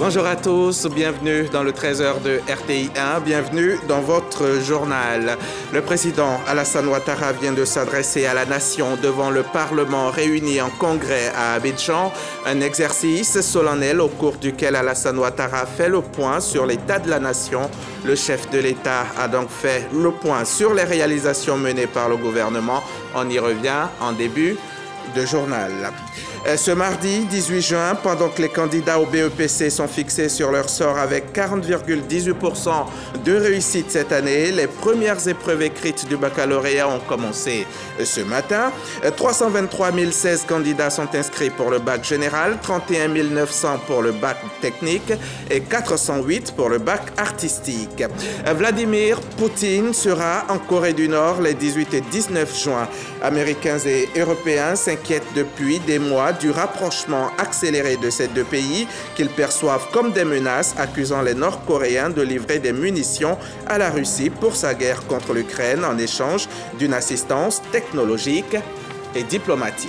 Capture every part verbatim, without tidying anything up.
Bonjour à tous, bienvenue dans le treize heures de R T I un, bienvenue dans votre journal. Le président Alassane Ouattara vient de s'adresser à la nation devant le Parlement réuni en congrès à Abidjan, un exercice solennel au cours duquel Alassane Ouattara fait le point sur l'état de la nation. Le chef de l'État a donc fait le point sur les réalisations menées par le gouvernement. On y revient en début de journal. Ce mardi dix-huit juin, pendant que les candidats au B E P C sont fixés sur leur sort avec quarante virgule dix-huit pour cent de réussite cette année, les premières épreuves écrites du baccalauréat ont commencé ce matin. trois cent vingt-trois mille seize candidats sont inscrits pour le bac général, trente et un mille neuf cents pour le bac technique et quatre cent huit pour le bac artistique. Vladimir Poutine sera en Corée du Nord les dix-huit et dix-neuf juin. Américains et Européens s'inquiètent depuis des mois du rapprochement accéléré de ces deux pays qu'ils perçoivent comme des menaces, accusant les Nord-Coréens de livrer des munitions à la Russie pour sa guerre contre l'Ukraine en échange d'une assistance technologique et diplomatique.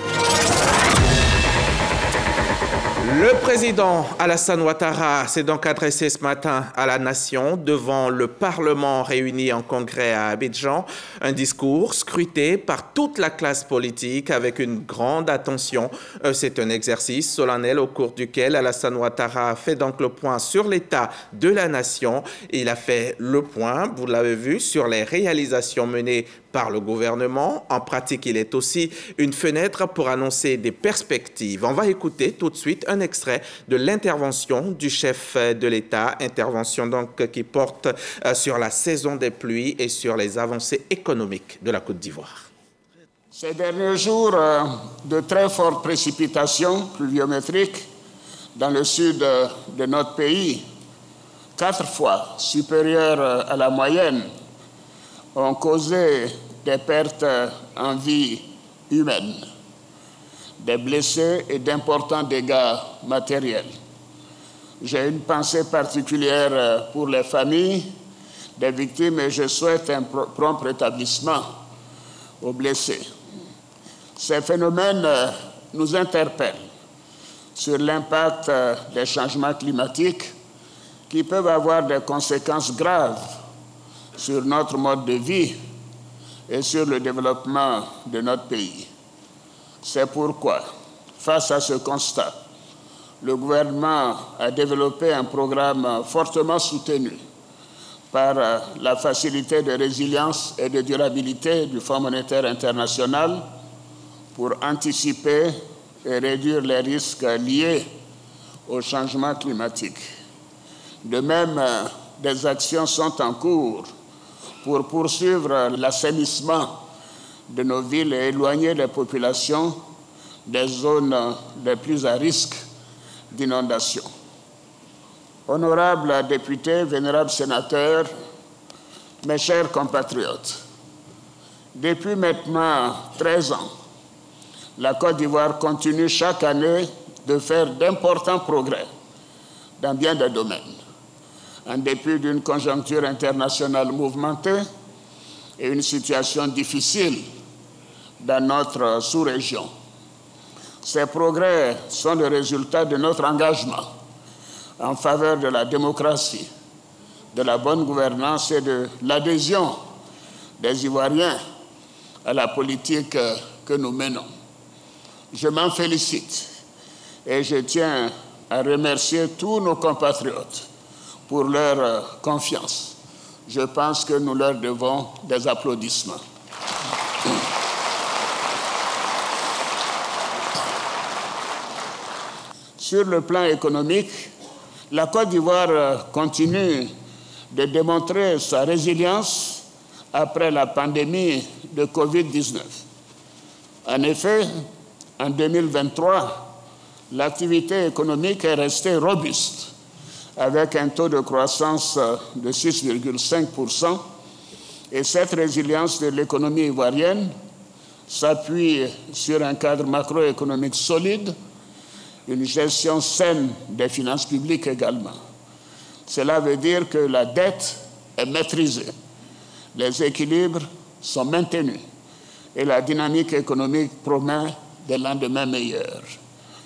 Le président Alassane Ouattara s'est donc adressé ce matin à la nation devant le Parlement réuni en congrès à Abidjan. Un discours scruté par toute la classe politique avec une grande attention. C'est un exercice solennel au cours duquel Alassane Ouattara fait donc le point sur l'état de la nation. Il a fait le point, vous l'avez vu, sur les réalisations menées par le gouvernement. En pratique, il est aussi une fenêtre pour annoncer des perspectives. On va écouter tout de suite un extrait de l'intervention du chef de l'État, intervention donc qui porte sur la saison des pluies et sur les avancées économiques de la Côte d'Ivoire. Ces derniers jours, de très fortes précipitations pluviométriques dans le sud de notre pays, quatre fois supérieures à la moyenne, ont causé des pertes en vie humaine, des blessés et d'importants dégâts matériels. J'ai une pensée particulière pour les familles des victimes et je souhaite un prompt rétablissement aux blessés. Ces phénomènes nous interpellent sur l'impact des changements climatiques qui peuvent avoir des conséquences graves sur notre mode de vie et sur le développement de notre pays. C'est pourquoi, face à ce constat, le gouvernement a développé un programme fortement soutenu par la Facilité de résilience et de durabilité du Fonds monétaire international pour anticiper et réduire les risques liés au changement climatique. De même, des actions sont en cours pour poursuivre l'assainissement de nos villes et éloigner les populations des zones les plus à risque d'inondation. Honorables députés, vénérables sénateurs, mes chers compatriotes, depuis maintenant treize ans, la Côte d'Ivoire continue chaque année de faire d'importants progrès dans bien des domaines, en dépit d'une conjoncture internationale mouvementée et une situation difficile dans notre sous-région. Ces progrès sont le résultat de notre engagement en faveur de la démocratie, de la bonne gouvernance et de l'adhésion des Ivoiriens à la politique que nous menons. Je m'en félicite et je tiens à remercier tous nos compatriotes pour leur confiance. Je pense que nous leur devons des applaudissements. Sur le plan économique, la Côte d'Ivoire continue de démontrer sa résilience après la pandémie de covid dix-neuf. En effet, en deux mille vingt-trois, l'activité économique est restée robuste, avec un taux de croissance de six virgule cinq pour cent, et cette résilience de l'économie ivoirienne s'appuie sur un cadre macroéconomique solide, une gestion saine des finances publiques également. Cela veut dire que la dette est maîtrisée, les équilibres sont maintenus et la dynamique économique promet des lendemains meilleurs.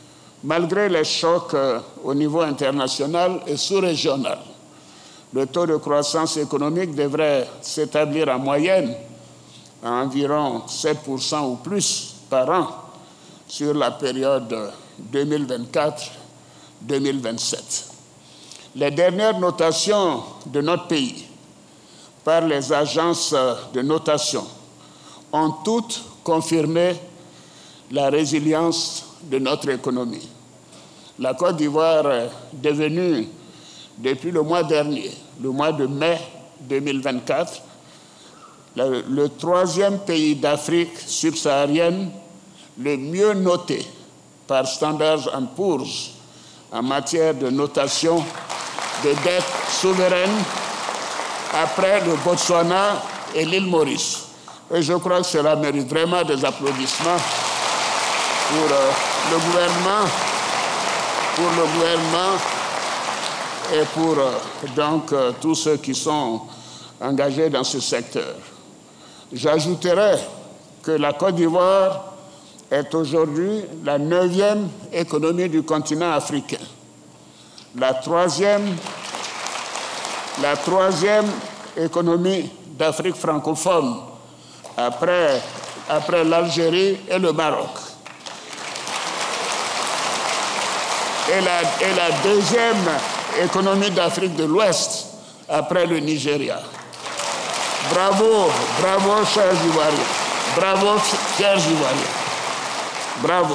Malgré les chocs euh, au niveau international et sous-régional, le taux de croissance économique devrait s'établir en moyenne à environ sept pour cent ou plus par an sur la période deux mille vingt-quatre deux mille vingt-sept. Les dernières notations de notre pays par les agences de notation ont toutes confirmé la résilience de notre économie. La Côte d'Ivoire est devenue, depuis le mois dernier, le mois de mai deux mille vingt-quatre, le, le troisième pays d'Afrique subsaharienne le mieux noté par Standard and Poor's en matière de notation de dette souveraine après le Botswana et l'île Maurice. Et je crois que cela mérite vraiment des applaudissements pour euh, le gouvernement, pour le gouvernement et pour euh, donc euh, tous ceux qui sont engagés dans ce secteur. J'ajouterai que la Côte d'Ivoire est aujourd'hui la neuvième économie du continent africain, la troisième, la troisième économie d'Afrique francophone après, après l'Algérie et le Maroc. Et la, et la deuxième économie d'Afrique de l'Ouest après le Nigeria. Bravo, bravo, chers Ivoiriens. Bravo, chers Ivoiriens. Bravo.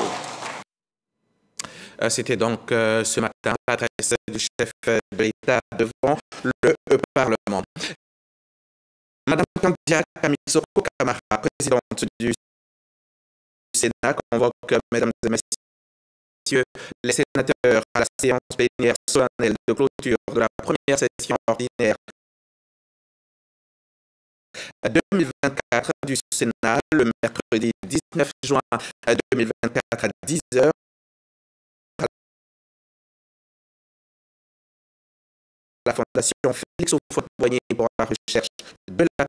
C'était donc euh, ce matin l'adresse du chef de l'État devant le Parlement. Madame Kandia Kamisoko Kamara, présidente du Sénat, convoque, mesdames et messieurs, les sénateurs à la séance plénière solennelle de clôture de la première session ordinaire deux mille vingt-quatre du Sénat le mercredi dix-neuf juin deux mille vingt-quatre à dix heures. La Fondation Félix Houphouët-Boigny pour la recherche de la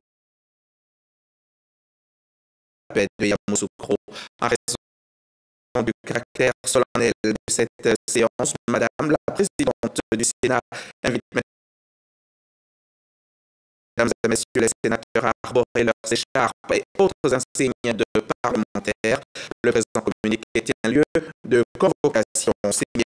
paix de Yamoussoukro. En raison du caractère solennel de cette séance, Madame la Présidente du Sénat invite Mesdames et Messieurs les sénateurs à arborer leurs écharpes et autres insignes de parlementaires. Le présent communiqué tient lieu de convocation signé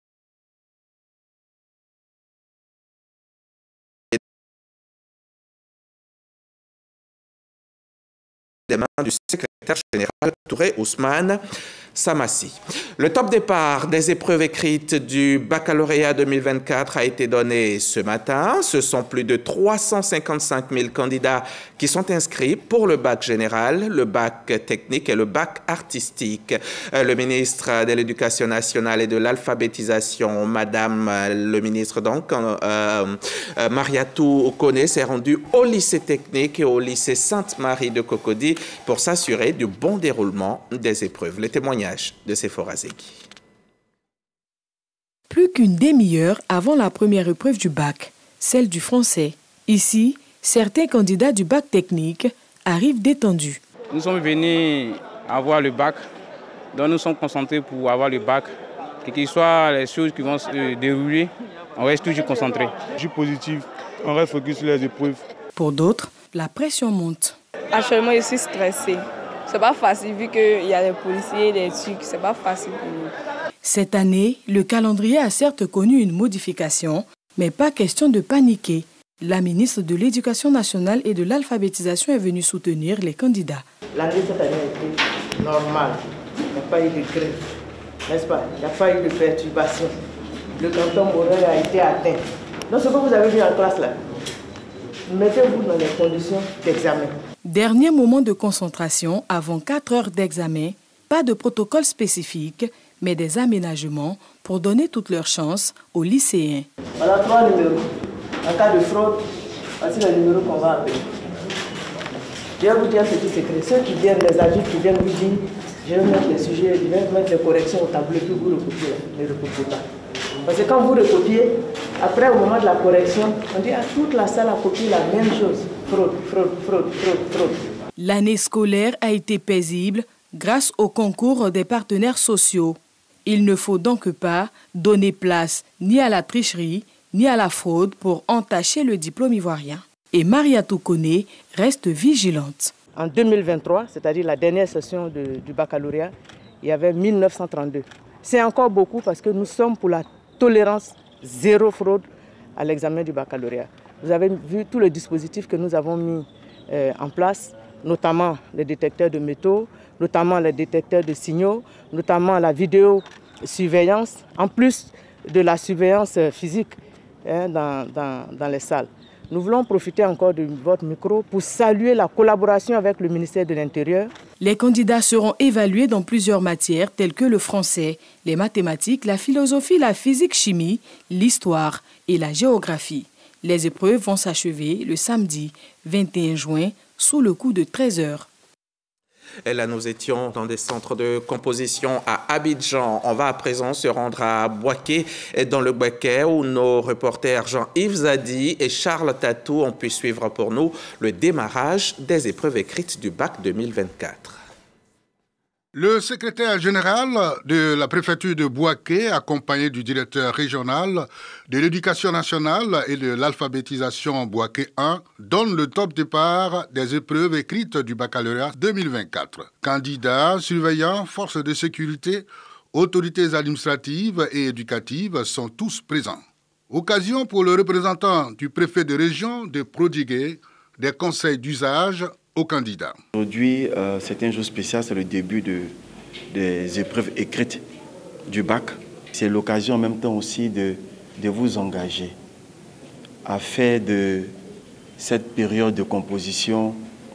des mains du secrétaire général Touré Ousmane Samassi. Le top départ des épreuves écrites du baccalauréat deux mille vingt-quatre a été donné ce matin. Ce sont plus de trois cent cinquante-cinq mille candidats qui sont inscrits pour le bac général, le bac technique et le bac artistique. Le ministre de l'Éducation nationale et de l'alphabétisation, Madame le ministre donc, euh, Mariatou Okone, s'est rendue au lycée technique et au lycée Sainte-Marie de Cocody pour s'assurer du bon déroulement des épreuves. Les témoignages de Sephora Zegui. Plus qu'une demi-heure avant la première épreuve du bac, celle du français. Ici, certains candidats du bac technique arrivent détendus. Nous sommes venus avoir le bac, donc nous sommes concentrés pour avoir le bac. Quelles que soient les choses qui vont se dérouler, on reste toujours concentré. Je suis positif, on reste focus sur les épreuves. Pour d'autres, la pression monte. Actuellement, je suis stressée. C'est pas facile vu qu'il y a les policiers, les trucs, c'est pas facile pour nous. Cette année, le calendrier a certes connu une modification, mais pas question de paniquer. La ministre de l'Éducation nationale et de l'alphabétisation est venue soutenir les candidats. L'année cette année a été normale. Il n'y a pas eu de grève, n'est-ce pas? Il n'y a pas eu de perturbation. Le canton Morel a été atteint. Donc ce que vous avez vu en classe là, mettez-vous dans les conditions d'examen. Dernier moment de concentration avant quatre heures d'examen, pas de protocole spécifique, mais des aménagements pour donner toutes leurs chances aux lycéens. Voilà trois numéros. En cas de fraude, voici les numéros qu'on va appeler. Je vais vous dire ce qui secret. Ceux qui viennent, les adultes qui viennent vous dire, je vais mettre les sujets, je vais mettre les corrections au tableau et puis vous recopiez, ne recopiez pas. Parce que quand vous recopiez, après au moment de la correction, on dit à toute la salle a copié la même chose. Fraude, fraude, fraude, fraude, fraude. L'année scolaire a été paisible grâce au concours des partenaires sociaux. Il ne faut donc pas donner place ni à la tricherie, ni à la fraude pour entacher le diplôme ivoirien. Et Mariatou Koné reste vigilante. En deux mille vingt-trois, c'est-à-dire la dernière session de, du baccalauréat, il y avait mille neuf cent trente-deux. C'est encore beaucoup parce que nous sommes pour la tolérance zéro fraude à l'examen du baccalauréat. Vous avez vu tout le dispositif que nous avons mis euh, en place, notamment les détecteurs de métaux, notamment les détecteurs de signaux, notamment la vidéosurveillance, en plus de la surveillance physique hein, dans, dans, dans les salles. Nous voulons profiter encore de votre micro pour saluer la collaboration avec le ministère de l'Intérieur. Les candidats seront évalués dans plusieurs matières telles que le français, les mathématiques, la philosophie, la physique-chimie, l'histoire et la géographie. Les épreuves vont s'achever le samedi vingt et un juin sous le coup de treize heures. Et là, nous étions dans des centres de composition à Abidjan. On va à présent se rendre à Bouaké, dans le Bouaké, où nos reporters Jean-Yves Zadi et Charles Tatou ont pu suivre pour nous le démarrage des épreuves écrites du bac deux mille vingt-quatre. Le secrétaire général de la préfecture de Bouaké, accompagné du directeur régional de l'éducation nationale et de l'alphabétisation Bouaké un, donne le top départ des épreuves écrites du baccalauréat deux mille vingt-quatre. Candidats, surveillants, forces de sécurité, autorités administratives et éducatives sont tous présents. Occasion pour le représentant du préfet de région de prodiguer des conseils d'usage aux candidats. Aujourd'hui, euh, c'est un jour spécial, c'est le début de, des épreuves écrites du bac. C'est l'occasion en même temps aussi de, de vous engager à faire de cette période de composition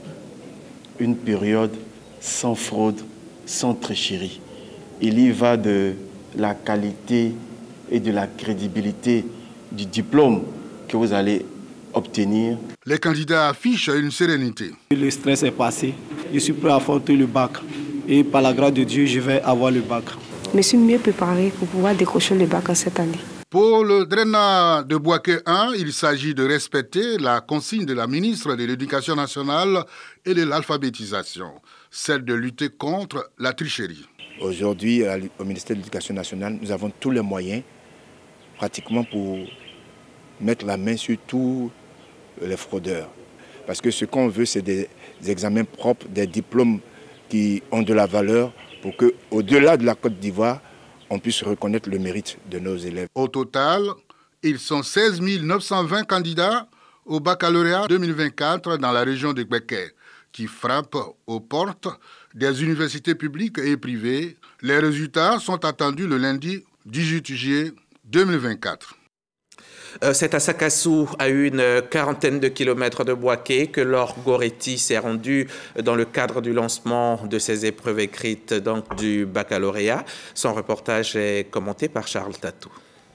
une période sans fraude, sans tricherie. Il y va de la qualité et de la crédibilité du diplôme que vous allez obtenir. Les candidats affichent une sérénité. Le stress est passé. Je suis prêt à affronter le bac. Et par la grâce de Dieu, je vais avoir le bac. Je me suis mieux préparé pour pouvoir décrocher le bac en cette année. Pour le DRENA de Bouaké un, il s'agit de respecter la consigne de la ministre de l'Éducation nationale et de l'alphabétisation, celle de lutter contre la tricherie. Aujourd'hui, au ministère de l'Éducation nationale, nous avons tous les moyens pratiquement pour mettre la main sur tous les fraudeurs. Parce que ce qu'on veut, c'est des examens propres, des diplômes qui ont de la valeur pour qu'au-delà de la Côte d'Ivoire, on puisse reconnaître le mérite de nos élèves. Au total, ils sont seize mille neuf cent vingt candidats au baccalauréat deux mille vingt-quatre dans la région de Bouaké, qui frappent aux portes des universités publiques et privées. Les résultats sont attendus le lundi dix-huit juillet deux mille vingt-quatre. C'est à Sakassou, à une quarantaine de kilomètres de Bouaké, que Laure Goretti s'est rendue dans le cadre du lancement de ces épreuves écrites donc, du baccalauréat. Son reportage est commenté par Charles Tatou.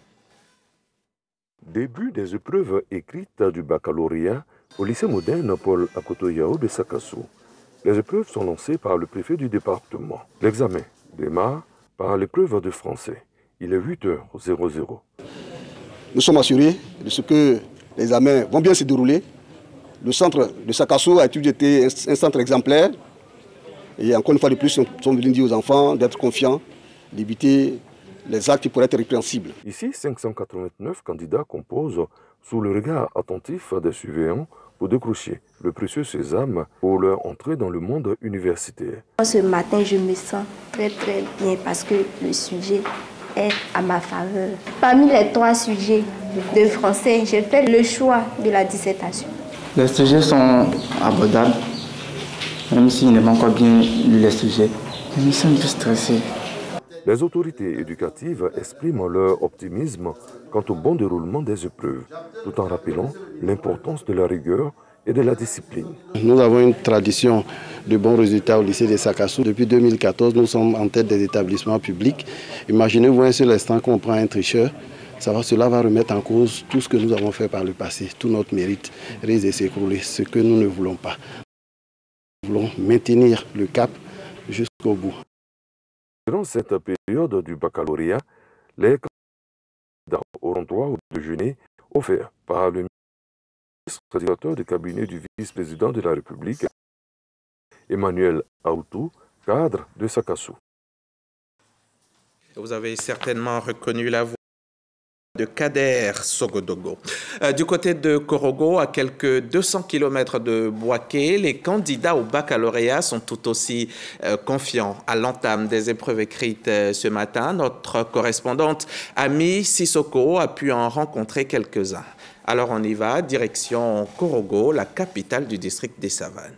Début des épreuves écrites du baccalauréat au lycée moderne Paul Akoto-Yao de Sakassou. Les épreuves sont lancées par le préfet du département. L'examen démarre par l'épreuve de français. Il est huit heures. Nous sommes assurés de ce que les examens vont bien se dérouler. Le centre de Sakassou a toujours été un centre exemplaire. Et encore une fois de plus, nous sommes venus dire aux enfants d'être confiants, d'éviter les actes qui pourraient être répréhensibles. Ici, cinq cent quatre-vingt-neuf candidats composent sous le regard attentif des surveillants pour décrocher le précieux sésame pour leur entrée dans le monde universitaire. Ce matin, je me sens très très bien parce que le sujet est à ma faveur. Parmi les trois sujets de français, j'ai fait le choix de la dissertation. Les sujets sont abordables, même s'il n'est pas encore bien lu les sujets. Je me sens un peu stressé. Les autorités éducatives expriment leur optimisme quant au bon déroulement des épreuves, tout en rappelant l'importance de la rigueur et de la discipline. Nous avons une tradition de bons résultats au lycée de Sakassou. Depuis deux mille quatorze, nous sommes en tête des établissements publics. Imaginez-vous un seul instant qu'on prend un tricheur. Ça va, cela va remettre en cause tout ce que nous avons fait par le passé. Tout notre mérite risque de s'écrouler, ce que nous ne voulons pas. Nous voulons maintenir le cap jusqu'au bout. Durant cette période du baccalauréat, les candidats auront droit au déjeuner offert par le ministre directeur du cabinet du vice-président de la République, Emmanuel Aoutou, cadre de Sakassou. Vous avez certainement reconnu la voix de Kader Sogodogo. Euh, du côté de Korogo, à quelques deux cents kilomètres de Bouaké, les candidats au baccalauréat sont tout aussi euh, confiants à l'entame des épreuves écrites euh, ce matin. Notre correspondante Ami Sissoko a pu en rencontrer quelques-uns. Alors on y va, direction Korogo, la capitale du district des Savanes.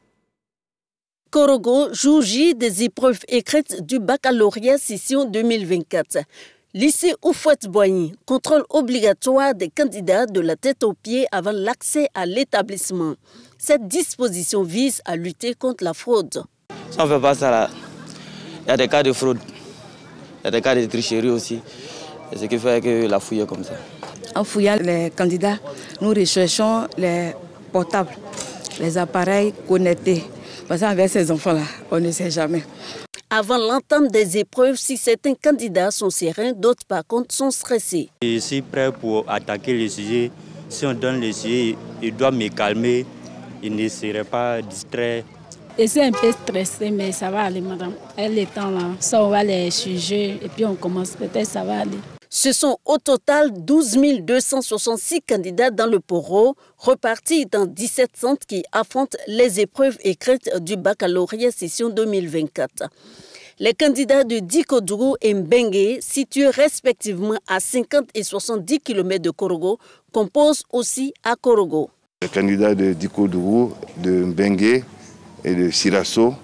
Korogo, jour J des épreuves écrites du baccalauréat session deux mille vingt-quatre. Lycée Houphouët-Boigny, contrôle obligatoire des candidats de la tête aux pieds avant l'accès à l'établissement. Cette disposition vise à lutter contre la fraude. Si on ne fait pas ça là, il y a des cas de fraude, il y a des cas de tricherie aussi. C'est ce qui fait que la fouille est comme ça. En fouillant les candidats, nous recherchons les portables, les appareils connectés. Parce qu'avec ces enfants-là, on ne sait jamais. Avant l'entame des épreuves, si certains candidats sont sereins, d'autres par contre sont stressés. Je suis prêt pour attaquer le sujet. Si on donne le sujet, il doit me calmer. Il ne serait pas distrait. Je suis un peu stressée, mais ça va aller, madame. Elle est temps là. Ça, on va les sujets et puis on commence. Peut-être ça va aller. Ce sont au total douze mille deux cent soixante-six candidats dans le Poro, repartis dans dix-sept centres qui affrontent les épreuves écrites du baccalauréat session deux mille vingt-quatre. Les candidats de Dikodougou et Mbengue, situés respectivement à cinquante et soixante-dix kilomètres de Korogo, composent aussi à Korogo. Les candidats de Dikodougou, de Mbengue et de Sirasso,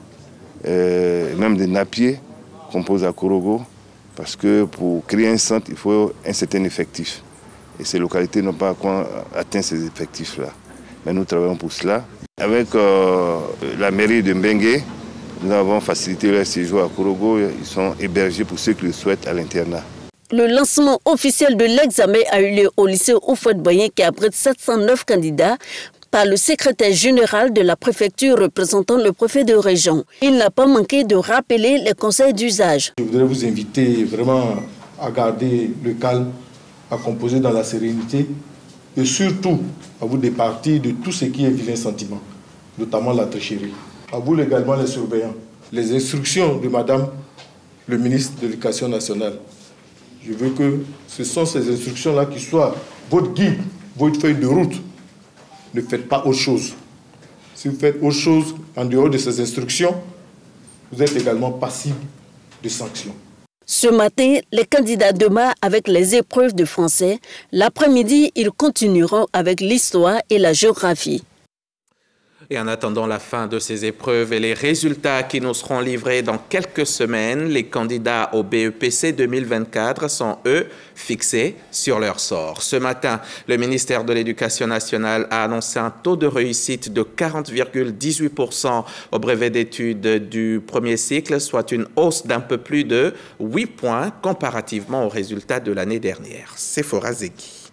euh, même de Napier, composent à Korogo. Parce que pour créer un centre, il faut un certain effectif. Et ces localités n'ont pas encore atteint ces effectifs-là. Mais nous travaillons pour cela. Avec euh, la mairie de Mbengue, nous avons facilité leur séjour à Korogo. Ils sont hébergés pour ceux qui le souhaitent à l'internat. Le lancement officiel de l'examen a eu lieu au lycée Houphouët-Boigny qui abrite sept cent neuf candidats par le secrétaire général de la préfecture représentant le préfet de région. Il n'a pas manqué de rappeler les conseils d'usage. Je voudrais vous inviter vraiment à garder le calme, à composer dans la sérénité et surtout à vous départir de tout ce qui est vilain sentiment, notamment la tricherie. À vous également les surveillants. Les instructions de Madame le ministre de l'Éducation nationale. Je veux que ce sont ces instructions-là qui soient votre guide, votre feuille de route. Ne faites pas autre chose. Si vous faites autre chose en dehors de ces instructions, vous êtes également passible de sanctions. Ce matin, les candidats démarrent avec les épreuves de français. L'après-midi, ils continueront avec l'histoire et la géographie. Et en attendant la fin de ces épreuves et les résultats qui nous seront livrés dans quelques semaines, les candidats au B E P C deux mille vingt-quatre sont, eux, fixés sur leur sort. Ce matin, le ministère de l'Éducation nationale a annoncé un taux de réussite de quarante virgule dix-huit pour cent au brevet d'études du premier cycle, soit une hausse d'un peu plus de huit points comparativement aux résultats de l'année dernière. Sephora Zeki.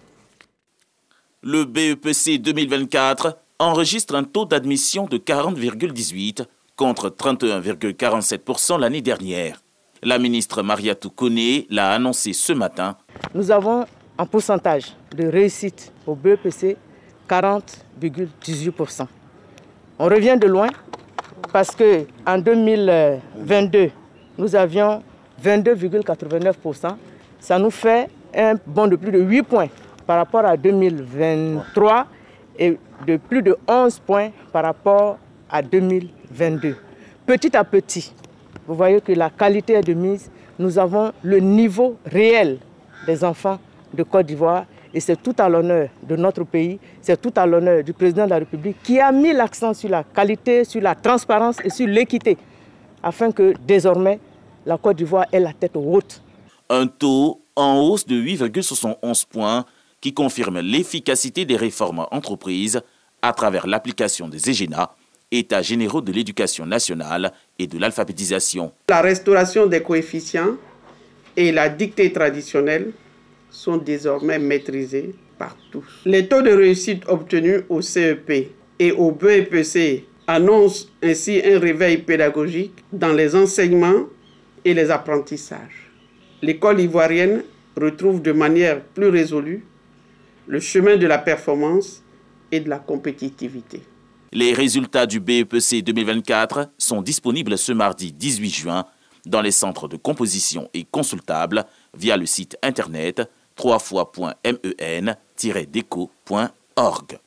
Le B E P C deux mille vingt-quatre enregistre un taux d'admission de quarante virgule dix-huit contre trente et un virgule quarante-sept pour cent l'année dernière. La ministre Mariatou Koné l'a annoncé ce matin. Nous avons un pourcentage de réussite au B E P C quarante virgule dix-huit pour cent. On revient de loin parce qu'en deux mille vingt-deux, nous avions vingt-deux virgule quatre-vingt-neuf pour cent. Ça nous fait un bond de plus de huit points par rapport à deux mille vingt-trois et de plus de onze points par rapport à deux mille vingt-deux. Petit à petit, vous voyez que la qualité est de mise. Nous avons le niveau réel des enfants de Côte d'Ivoire et c'est tout à l'honneur de notre pays, c'est tout à l'honneur du président de la République qui a mis l'accent sur la qualité, sur la transparence et sur l'équité afin que désormais la Côte d'Ivoire ait la tête haute. Un taux en hausse de huit virgule soixante et onze points qui confirme l'efficacité des réformes entreprises à travers l'application des EGENA, États généraux de l'éducation nationale et de l'alphabétisation. La restauration des coefficients et la dictée traditionnelle sont désormais maîtrisés par tous. Les taux de réussite obtenus au C E P et au B E P C annoncent ainsi un réveil pédagogique dans les enseignements et les apprentissages. L'école ivoirienne retrouve de manière plus résolue le chemin de la performance et de la compétitivité. Les résultats du B E P C deux mille vingt-quatre sont disponibles ce mardi dix-huit juin dans les centres de composition et consultables via le site internet w w w point men tiret deco point org.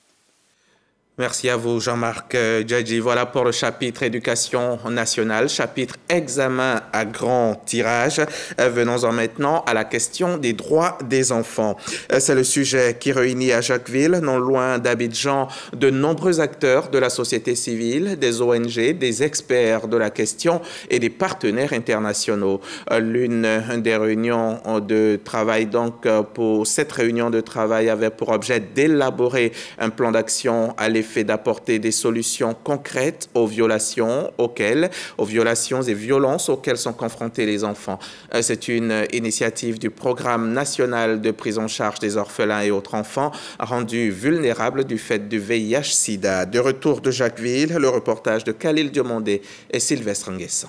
Merci à vous, Jean-Marc Djadji. Voilà pour le chapitre éducation nationale, chapitre examen à grand tirage. Venons-en maintenant à la question des droits des enfants. C'est le sujet qui réunit à Jacquesville, non loin d'Abidjan, de nombreux acteurs de la société civile, des O N G, des experts de la question et des partenaires internationaux. L'une des réunions de travail, donc, pour cette réunion de travail avait pour objet d'élaborer un plan d'action à l'effet fait d'apporter des solutions concrètes aux violations auxquelles, aux violations et violences auxquelles sont confrontés les enfants. C'est une initiative du Programme national de prise en charge des orphelins et autres enfants rendus vulnérables du fait du V I H sida. De retour de Jacquesville, le reportage de Khalil Diomondé et Sylvestre Nguessan.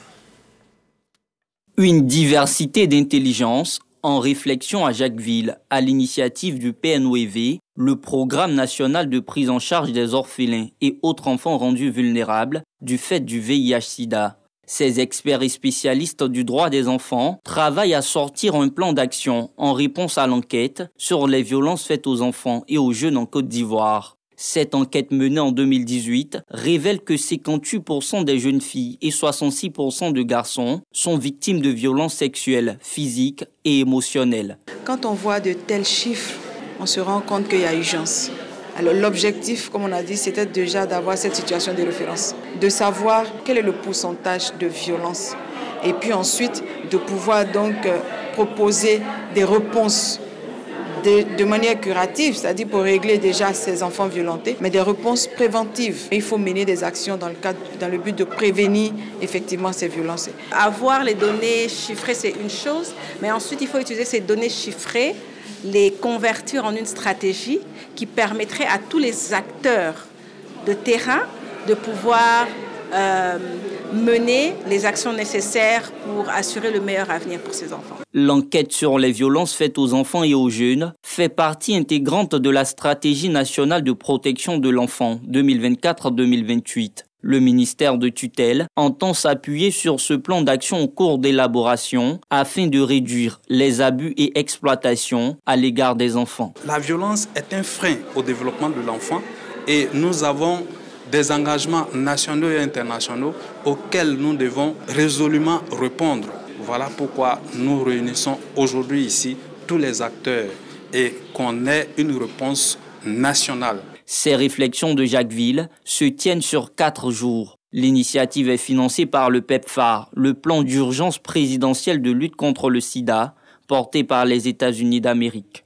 Une diversité d'intelligence en réflexion à Jacquesville, à l'initiative du P N O E V, le Programme national de prise en charge des orphelins et autres enfants rendus vulnérables du fait du V I H sida. Ces experts et spécialistes du droit des enfants travaillent à sortir un plan d'action en réponse à l'enquête sur les violences faites aux enfants et aux jeunes en Côte d'Ivoire. Cette enquête menée en deux mille dix-huit révèle que cinquante-huit pour cent des jeunes filles et soixante-six pour cent de garçons sont victimes de violences sexuelles, physiques et émotionnelles. Quand on voit de tels chiffres, on se rend compte qu'il y a urgence. Alors l'objectif, comme on a dit, c'était déjà d'avoir cette situation de référence, de savoir quel est le pourcentage de violence et puis ensuite de pouvoir donc proposer des réponses de, de manière curative, c'est-à-dire pour régler déjà ces enfants violentés, mais des réponses préventives. Il faut mener des actions dans le, cadre, dans le but de prévenir effectivement ces violences. Avoir les données chiffrées, c'est une chose, mais ensuite il faut utiliser ces données chiffrées, les convertir en une stratégie qui permettrait à tous les acteurs de terrain de pouvoir euh, mener les actions nécessaires pour assurer le meilleur avenir pour ces enfants. L'enquête sur les violences faites aux enfants et aux jeunes fait partie intégrante de la stratégie nationale de protection de l'enfant deux mille vingt-quatre à deux mille vingt-huit. Le ministère de tutelle entend s'appuyer sur ce plan d'action en cours d'élaboration afin de réduire les abus et exploitations à l'égard des enfants. La violence est un frein au développement de l'enfant et nous avons des engagements nationaux et internationaux auxquels nous devons résolument répondre. Voilà pourquoi nous réunissons aujourd'hui ici tous les acteurs et qu'on ait une réponse nationale. Ces réflexions de Jacquesville se tiennent sur quatre jours. L'initiative est financée par le PEPFAR, le plan d'urgence présidentiel de lutte contre le sida, porté par les États-Unis d'Amérique.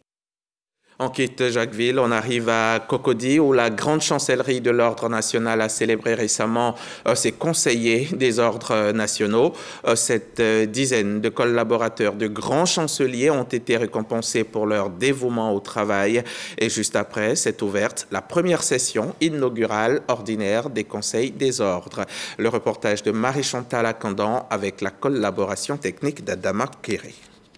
On quitte Jacquesville, on arrive à Cocody où la grande chancellerie de l'ordre national a célébré récemment euh, ses conseillers des ordres nationaux. Euh, cette euh, dizaine de collaborateurs de grands chanceliers ont été récompensés pour leur dévouement au travail. Et juste après, s'est ouverte la première session inaugurale ordinaire des conseils des ordres. Le reportage de Marie-Chantal Akandan avec la collaboration technique d'Adama Kéré.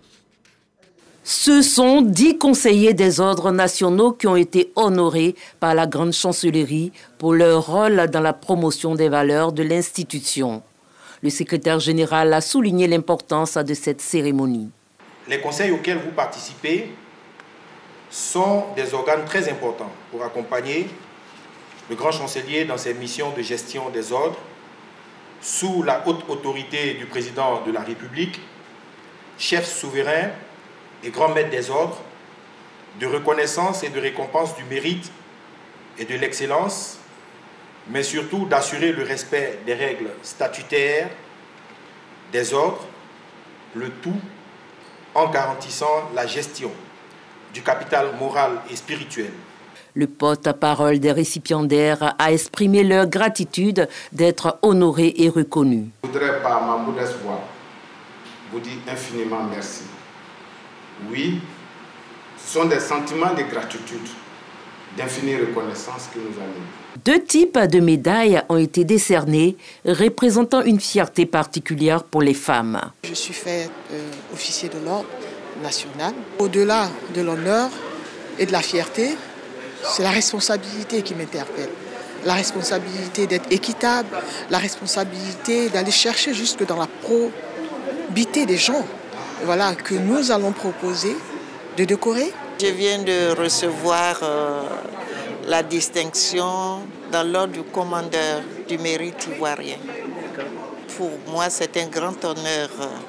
Ce sont dix conseillers des ordres nationaux qui ont été honorés par la grande chancellerie pour leur rôle dans la promotion des valeurs de l'institution. Le secrétaire général a souligné l'importance de cette cérémonie. Les conseils auxquels vous participez sont des organes très importants pour accompagner le grand chancelier dans ses missions de gestion des ordres sous la haute autorité du président de la République, chef souverain et grand maître des ordres, de reconnaissance et de récompense du mérite et de l'excellence, mais surtout d'assurer le respect des règles statutaires des ordres, le tout en garantissant la gestion du capital moral et spirituel. Le porte-parole des récipiendaires a exprimé leur gratitude d'être honorés et reconnus. Je voudrais par ma modeste voix vous dire infiniment merci. Oui, ce sont des sentiments de gratitude, d'infinie reconnaissance qui nous animent. Deux types de médailles ont été décernés, représentant une fierté particulière pour les femmes. Je suis fait euh, officier de l'ordre national. Au-delà de l'honneur et de la fierté, c'est la responsabilité qui m'interpelle. La responsabilité d'être équitable, la responsabilité d'aller chercher jusque dans la habiter des gens, voilà, que nous allons proposer de décorer. Je viens de recevoir euh, la distinction dans l'ordre du commandeur du mérite ivoirien. Pour moi, c'est un grand honneur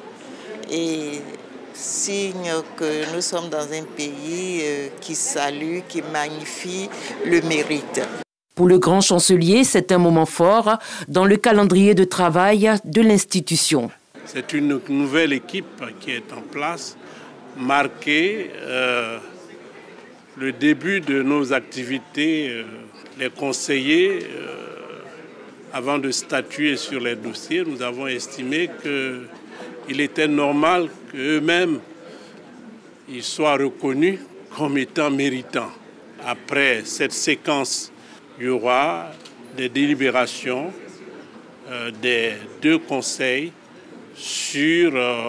et signe que nous sommes dans un pays euh, qui salue, qui magnifie le mérite. Pour le grand chancelier, c'est un moment fort dans le calendrier de travail de l'institution. C'est une nouvelle équipe qui est en place, marquée euh, le début de nos activités. Euh, les conseillers, euh, avant de statuer sur les dossiers, nous avons estimé qu'il était normal qu'eux-mêmes ils soient reconnus comme étant méritants. Après cette séquence, il y aura des délibérations euh, des deux conseils sur euh,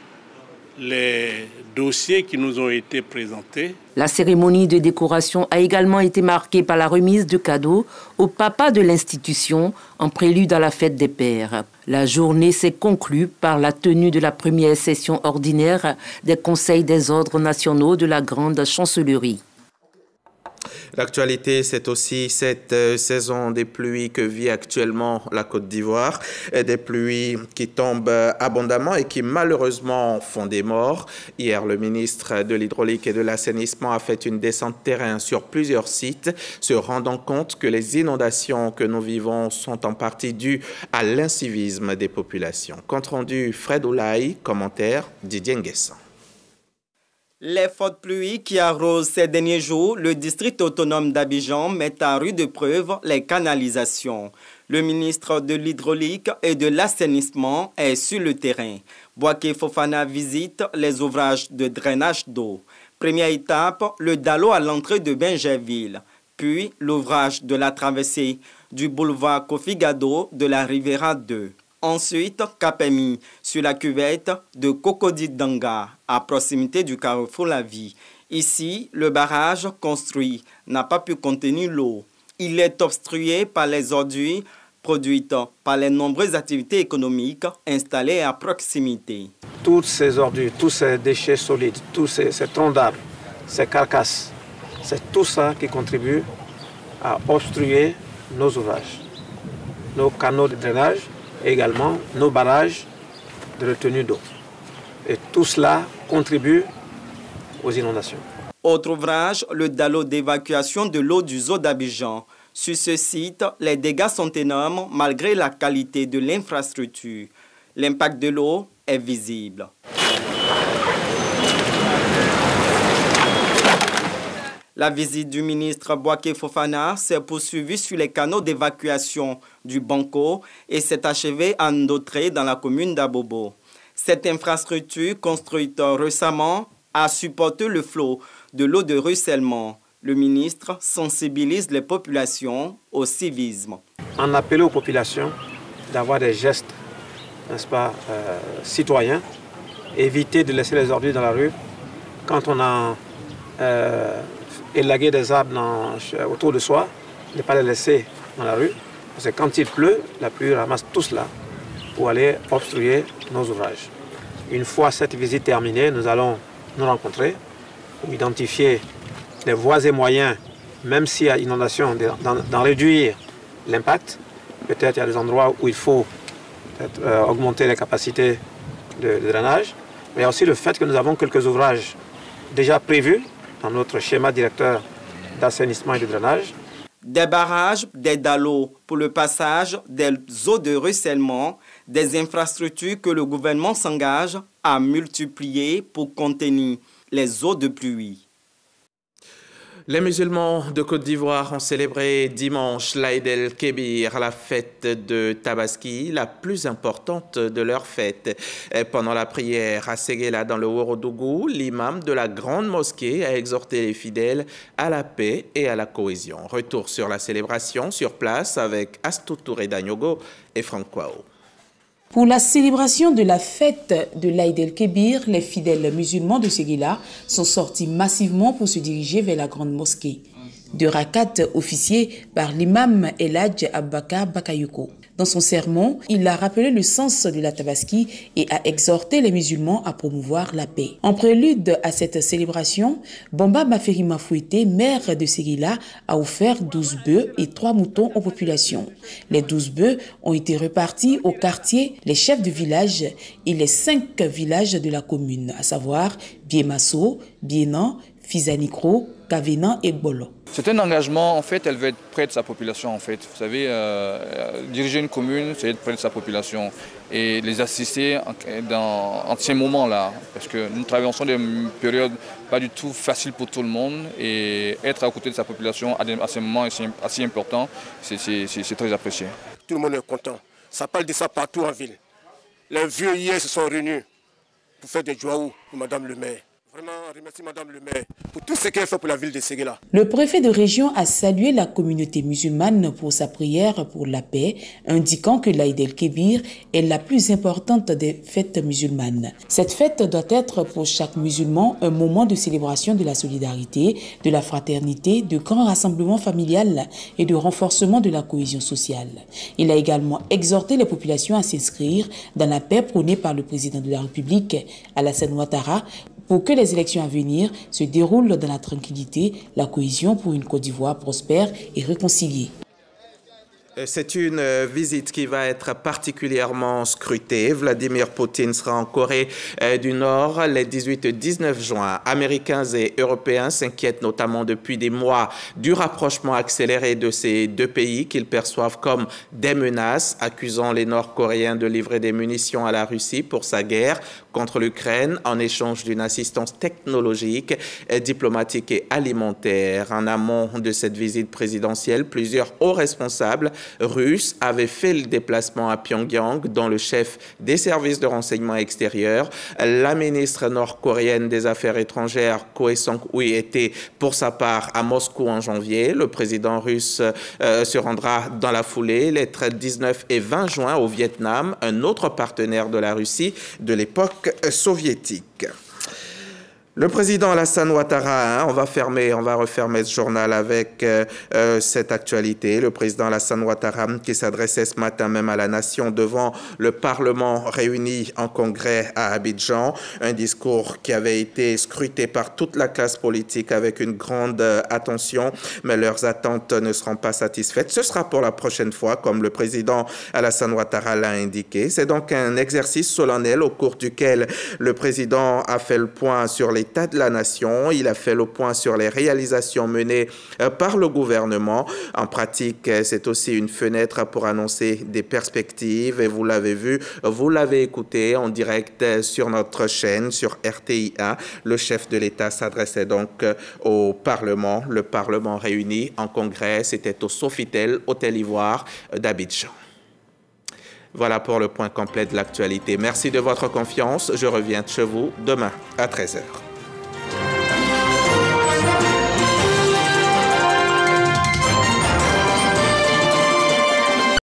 les dossiers qui nous ont été présentés. La cérémonie de décoration a également été marquée par la remise de cadeaux au papa de l'institution en prélude à la fête des pères. La journée s'est conclue par la tenue de la première session ordinaire des conseils des ordres nationaux de la grande chancellerie. L'actualité, c'est aussi cette euh, saison des pluies que vit actuellement la Côte d'Ivoire. Des pluies qui tombent abondamment et qui malheureusement font des morts. Hier, le ministre de l'Hydraulique et de l'Assainissement a fait une descente terrain sur plusieurs sites, se rendant compte que les inondations que nous vivons sont en partie dues à l'incivisme des populations. Compte rendu Fred Oulaï, commentaire Didier Nguessan. Les fortes pluies qui arrosent ces derniers jours le district autonome d'Abidjan mettent à rude preuve les canalisations. Le ministre de l'Hydraulique et de l'Assainissement est sur le terrain. Boaké Fofana visite les ouvrages de drainage d'eau. Première étape, le Dalo à l'entrée de Bingerville. Puis l'ouvrage de la traversée du boulevard Kofi Gado de la Rivera deux. Ensuite, Kapemi, sur la cuvette de Cocody-Danga, à proximité du carrefour La Vie. Ici, le barrage construit n'a pas pu contenir l'eau. Il est obstrué par les ordures produites par les nombreuses activités économiques installées à proximité. Toutes ces ordures, tous ces déchets solides, tous ces, ces troncs d'arbres, ces carcasses, c'est tout ça qui contribue à obstruer nos ouvrages, nos canaux de drainage, et également nos barrages de retenue d'eau. Et tout cela contribue aux inondations. Autre ouvrage, le Dalo d'évacuation de l'eau du zoo d'Abidjan. Sur ce site, les dégâts sont énormes malgré la qualité de l'infrastructure. L'impact de l'eau est visible. La visite du ministre Boaké Fofana s'est poursuivie sur les canaux d'évacuation du Banco et s'est achevée à Ndotré dans la commune d'Abobo. Cette infrastructure, construite récemment, a supporté le flot de l'eau de ruissellement. Le ministre sensibilise les populations au civisme. En appelant aux populations d'avoir des gestes, n'est-ce pas, euh, citoyens, éviter de laisser les ordures dans la rue. Quand on a euh, élagué des arbres dans, autour de soi, ne pas les laisser dans la rue. Parce que quand il pleut, la pluie ramasse tout cela pour aller obstruer nos ouvrages. Une fois cette visite terminée, nous allons nous rencontrer pour identifier les voies et moyens, même s'il y a inondation, d'en réduire l'impact. Peut-être il y a des endroits où il faut euh, augmenter les capacités de, de drainage. Mais il y a aussi le fait que nous avons quelques ouvrages déjà prévus dans notre schéma directeur d'assainissement et de drainage. Des barrages, des dalos pour le passage des eaux de ruissellement, des infrastructures que le gouvernement s'engage à multiplier pour contenir les eaux de pluie. Les musulmans de Côte d'Ivoire ont célébré dimanche l'Aïd el-Kébir, la fête de Tabaski, la plus importante de leur fête. Pendant la prière à Séguéla dans le Ourodougou, l'imam de la grande mosquée a exhorté les fidèles à la paix et à la cohésion. Retour sur la célébration sur place avec Astou Touré Dagnogo et Franck Kwao. Pour la célébration de la fête de l'Aïd el-Kébir, les fidèles musulmans de Séguéla sont sortis massivement pour se diriger vers la grande mosquée. Deux rakats officiés par l'imam El Hadj Abakar Bakayoko. Dans son sermon, il a rappelé le sens de la Tabaski et a exhorté les musulmans à promouvoir la paix. En prélude à cette célébration, Bamba Maferi Mafouete, maire de Séguila, a offert douze bœufs et trois moutons aux populations. Les douze bœufs ont été repartis au quartier, les chefs de village et les cinq villages de la commune, à savoir Biemasso, Bienan, Fizanikro, Kavenan et Bolo. C'est un engagement, en fait, elle veut être près de sa population, en fait. Vous savez, euh, diriger une commune, c'est être près de sa population et les assister dans, en ces moments-là. Parce que nous traversons des périodes pas du tout faciles pour tout le monde et être à côté de sa population à, des, à ces moments assez, assez importants, c'est très apprécié. Tout le monde est content. Ça parle de ça partout en ville. Les vieux hier se sont réunis pour faire des joaous pour Madame le maire. Vraiment, remercie Madame le maire pour tout ce qu'elle fait pour la ville de Séguila. Le préfet de région a salué la communauté musulmane pour sa prière pour la paix, indiquant que l'Aïd el-Kébir est la plus importante des fêtes musulmanes. Cette fête doit être pour chaque musulman un moment de célébration de la solidarité, de la fraternité, de grand rassemblement familial et de renforcement de la cohésion sociale. Il a également exhorté les populations à s'inscrire dans la paix prônée par le président de la République, Alassane Ouattara, pour que les élections à venir se déroulent dans la tranquillité, la cohésion pour une Côte d'Ivoire prospère et réconciliée. C'est une visite qui va être particulièrement scrutée. Vladimir Poutine sera en Corée du Nord les dix-huit et dix-neuf juin. Américains et Européens s'inquiètent notamment depuis des mois du rapprochement accéléré de ces deux pays qu'ils perçoivent comme des menaces, accusant les Nord-Coréens de livrer des munitions à la Russie pour sa guerre contre l'Ukraine en échange d'une assistance technologique, diplomatique et alimentaire. En amont de cette visite présidentielle, plusieurs hauts responsables russes avaient fait le déplacement à Pyongyang, dont le chef des services de renseignement extérieur. La ministre nord-coréenne des Affaires étrangères, Koh Sang-hui, était pour sa part à Moscou en janvier. Le président russe euh, se rendra dans la foulée les dix-neuf et vingt juin au Vietnam, un autre partenaire de la Russie de l'époque soviétique. Le président Alassane Ouattara, hein, on va fermer, on va refermer ce journal avec euh, euh, cette actualité. Le président Alassane Ouattara qui s'adressait ce matin même à la nation devant le Parlement réuni en congrès à Abidjan. Un discours qui avait été scruté par toute la classe politique avec une grande euh, attention, mais leurs attentes ne seront pas satisfaites. Ce sera pour la prochaine fois, comme le président Alassane Ouattara l'a indiqué. C'est donc un exercice solennel au cours duquel le président a fait le point sur les l'état de la nation. Il a fait le point sur les réalisations menées par le gouvernement. En pratique, c'est aussi une fenêtre pour annoncer des perspectives. Et vous l'avez vu, vous l'avez écouté en direct sur notre chaîne, sur R T I un. Le chef de l'État s'adressait donc au Parlement. Le Parlement réuni en congrès, c'était au Sofitel, Hôtel Ivoire d'Abidjan. Voilà pour le point complet de l'actualité. Merci de votre confiance. Je reviens chez vous demain à treize heures.